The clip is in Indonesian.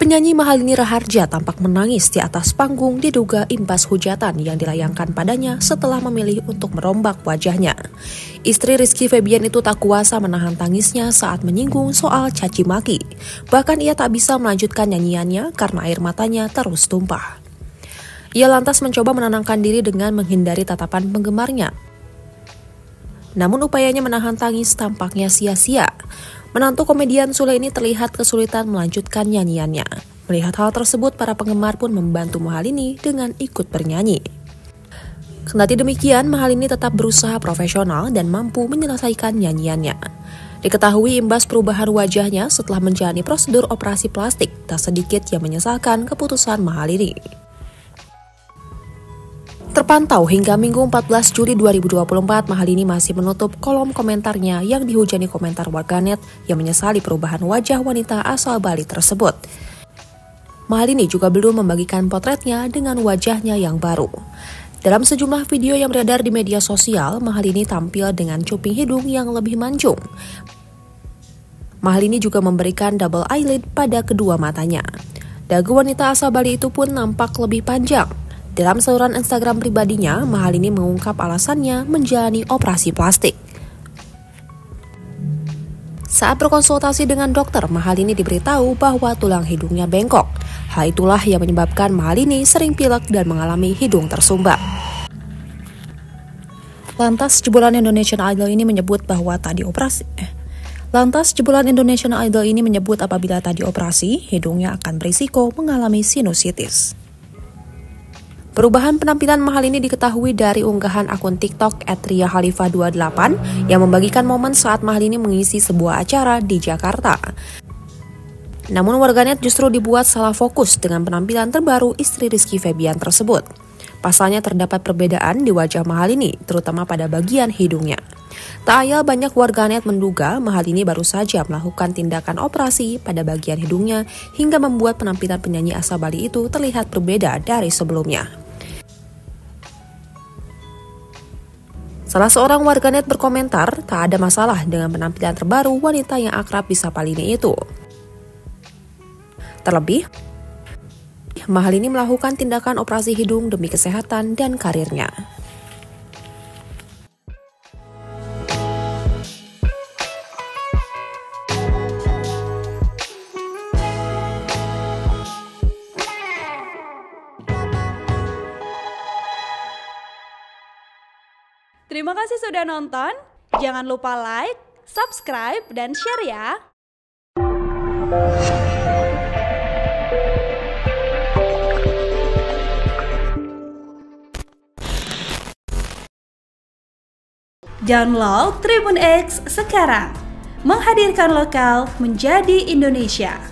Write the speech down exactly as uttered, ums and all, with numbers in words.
Penyanyi Mahalini Raharja tampak menangis di atas panggung diduga imbas hujatan yang dilayangkan padanya setelah memilih untuk merombak wajahnya. Istri Rizky Febian itu tak kuasa menahan tangisnya saat menyinggung soal caci maki. Bahkan ia tak bisa melanjutkan nyanyiannya karena air matanya terus tumpah. Ia lantas mencoba menenangkan diri dengan menghindari tatapan penggemarnya. Namun upayanya menahan tangis tampaknya sia-sia. Menantu komedian Sule ini terlihat kesulitan melanjutkan nyanyiannya. Melihat hal tersebut, para penggemar pun membantu Mahalini dengan ikut bernyanyi. Kendati demikian, Mahalini tetap berusaha profesional dan mampu menyelesaikan nyanyiannya. Diketahui imbas perubahan wajahnya setelah menjalani prosedur operasi plastik, tak sedikit yang menyesalkan keputusan Mahalini. Terpantau hingga Minggu empat belas Juli dua ribu dua puluh empat, Mahalini masih menutup kolom komentarnya yang dihujani komentar warganet yang menyesali perubahan wajah wanita asal Bali tersebut. Mahalini juga belum membagikan potretnya dengan wajahnya yang baru. Dalam sejumlah video yang beredar di media sosial, Mahalini tampil dengan cuping hidung yang lebih mancung. Mahalini juga memberikan double eyelid pada kedua matanya. Dagu wanita asal Bali itu pun nampak lebih panjang. Dalam saluran Instagram pribadinya, Mahalini mengungkap alasannya menjalani operasi plastik. Saat berkonsultasi dengan dokter, Mahalini diberitahu bahwa tulang hidungnya bengkok. Hal itulah yang menyebabkan Mahalini sering pilek dan mengalami hidung tersumbat. Lantas jebolan Indonesian Idol ini menyebut bahwa tadi operasi. Eh. Lantas jebolan Indonesian Idol ini menyebut apabila tadi operasi, hidungnya akan berisiko mengalami sinusitis. Perubahan penampilan Mahalini diketahui dari unggahan akun TikTok et ria khalifa dua puluh delapan yang membagikan momen saat Mahalini mengisi sebuah acara di Jakarta. Namun warganet justru dibuat salah fokus dengan penampilan terbaru istri Rizky Febian tersebut. Pasalnya terdapat perbedaan di wajah Mahalini, terutama pada bagian hidungnya. Tak ayal banyak warganet menduga Mahalini baru saja melakukan tindakan operasi pada bagian hidungnya hingga membuat penampilan penyanyi asal Bali itu terlihat berbeda dari sebelumnya. Salah seorang warganet berkomentar, tak ada masalah dengan penampilan terbaru wanita yang akrab disapa Lini itu. Terlebih, Mahalini melakukan tindakan operasi hidung demi kesehatan dan karirnya. Terima kasih sudah nonton. Jangan lupa like, subscribe, dan share ya. Download Tribun X sekarang. Menghadirkan lokal menjadi Indonesia.